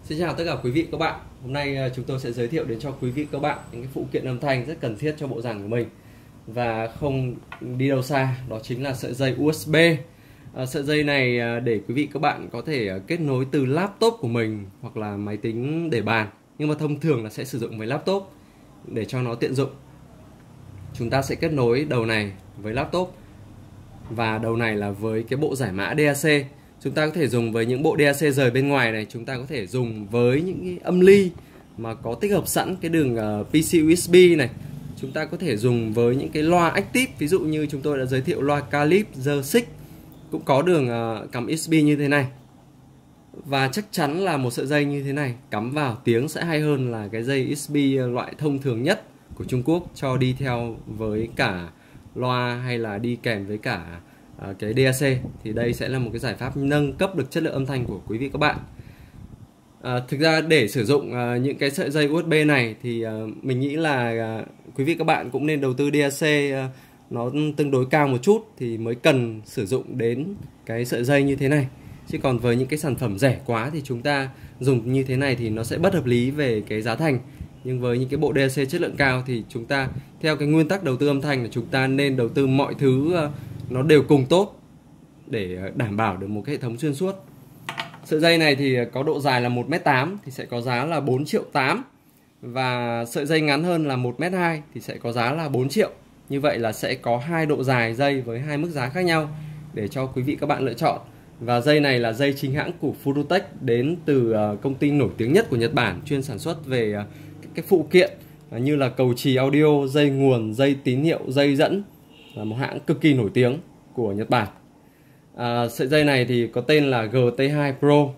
Xin chào tất cả quý vị các bạn. Hôm nay chúng tôi sẽ giới thiệu đến cho quý vị các bạn những cái phụ kiện âm thanh rất cần thiết cho bộ dàn của mình và không đi đâu xa, đó chính là sợi dây USB. Sợi dây này để quý vị các bạn có thể kết nối từ laptop của mình hoặc là máy tính để bàn, nhưng mà thông thường là sẽ sử dụng với laptop để cho nó tiện dụng. Chúng ta sẽ kết nối đầu này với laptop và đầu này là với cái bộ giải mã DAC. Chúng ta có thể dùng với những bộ DAC rời bên ngoài này, chúng ta có thể dùng với những cái âm ly mà có tích hợp sẵn cái đường PC USB này. Chúng ta có thể dùng với những cái loa active, ví dụ như chúng tôi đã giới thiệu loa Calip Z6 cũng có đường cắm USB như thế này. Và chắc chắn là một sợi dây như thế này cắm vào tiếng sẽ hay hơn là cái dây USB loại thông thường nhất của Trung Quốc cho đi theo với cả loa hay là đi kèm với cả cái DAC. Thì đây sẽ là một cái giải pháp nâng cấp được chất lượng âm thanh của quý vị các bạn. Thực ra để sử dụng những cái sợi dây USB này thì mình nghĩ là quý vị các bạn cũng nên đầu tư DAC nó tương đối cao một chút thì mới cần sử dụng đến cái sợi dây như thế này. Chứ còn với những cái sản phẩm rẻ quá thì chúng ta dùng như thế này thì nó sẽ bất hợp lý về cái giá thành. Nhưng với những cái bộ DAC chất lượng cao thì chúng ta theo cái nguyên tắc đầu tư âm thanh là chúng ta nên đầu tư mọi thứ nó đều cùng tốt để đảm bảo được một cái hệ thống xuyên suốt. Sợi dây này thì có độ dài là 1m8 thì sẽ có giá là 4,8 triệu. Và sợi dây ngắn hơn là 1m2 thì sẽ có giá là 4 triệu. Như vậy là sẽ có hai độ dài dây với hai mức giá khác nhau để cho quý vị các bạn lựa chọn. Và dây này là dây chính hãng của Furutech, đến từ công ty nổi tiếng nhất của Nhật Bản, chuyên sản xuất về cái phụ kiện như là cầu trì audio, dây nguồn, dây tín hiệu, dây dẫn, là một hãng cực kỳ nổi tiếng của Nhật Bản. Sợi dây này thì có tên là GT2 Pro,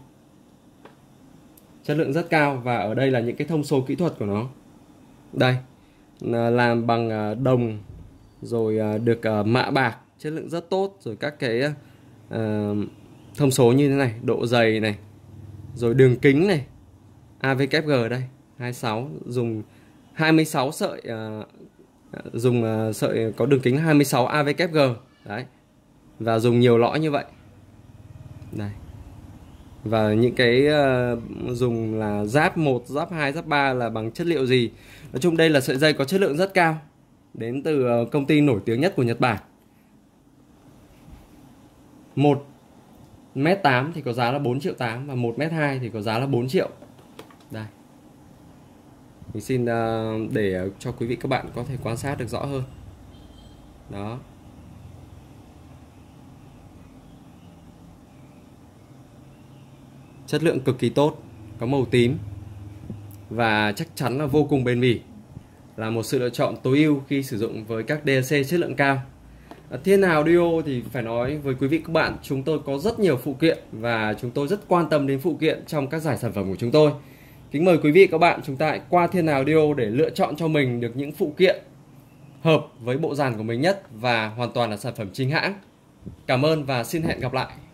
chất lượng rất cao. Và ở đây là những cái thông số kỹ thuật của nó. Đây, làm bằng đồng, rồi được mạ bạc, chất lượng rất tốt. Rồi các cái thông số như thế này, độ dày này, rồi đường kính này, AVKG đây 26, dùng 26 sợi, dùng sợi có đường kính 26 AVKG đấy, và dùng nhiều lõi như vậy đây. Và những cái dùng là giáp 1, giáp 2, giáp 3 là bằng chất liệu gì. Nói chung đây là sợi dây có chất lượng rất cao, đến từ công ty nổi tiếng nhất của Nhật Bản. 1m8 thì có giá là 4,8 triệu, và 1m2 thì có giá là 4 triệu. Đây, mình xin để cho quý vị các bạn có thể quan sát được rõ hơn. Đó, chất lượng cực kỳ tốt, có màu tím và chắc chắn là vô cùng bền bỉ, là một sự lựa chọn tối ưu khi sử dụng với các DAC chất lượng cao. Thiên Hào Audio thì phải nói với quý vị các bạn, chúng tôi có rất nhiều phụ kiện và chúng tôi rất quan tâm đến phụ kiện trong các giải sản phẩm của chúng tôi. Kính mời quý vị các bạn chúng ta hãy qua Thiên Hào Audio để lựa chọn cho mình được những phụ kiện hợp với bộ dàn của mình nhất và hoàn toàn là sản phẩm chính hãng. Cảm ơn và xin hẹn gặp lại.